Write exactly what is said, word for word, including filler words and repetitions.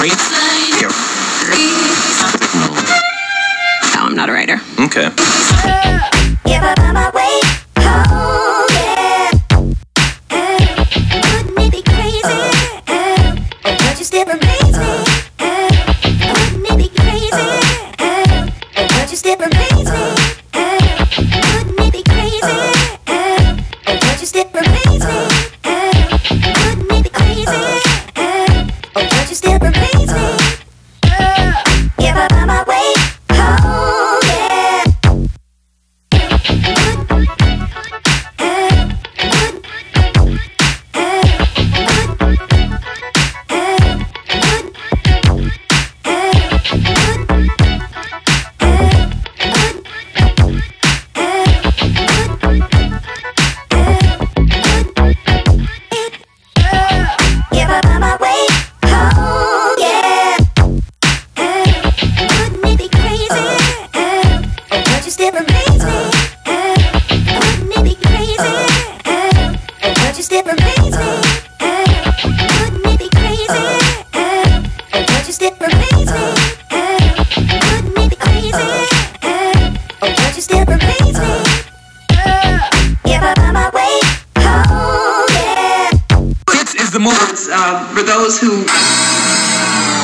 No, I'm not a writer. Okay. If I find my way home, yeah. Wouldn't it be crazy? Oh, but you still amaze me. Wouldn't it be crazy? Oh, but you still amaze me. Wouldn't it be crazy? Oh, but you still amaze me. Wouldn't it be crazy? Oh, but you still amaze me. If I find my way home, yeah. If I find my way home, yeah. Wouldn't it be crazy? Oh, but you still amaze me. Wouldn't it be crazy? Oh, but you still amaze me. Wouldn't it be crazy? Oh, but you still amaze me. Wouldn't it be crazy? Oh, but you still amaze me. If I find my way home, yeah. This is the movement uh, for those who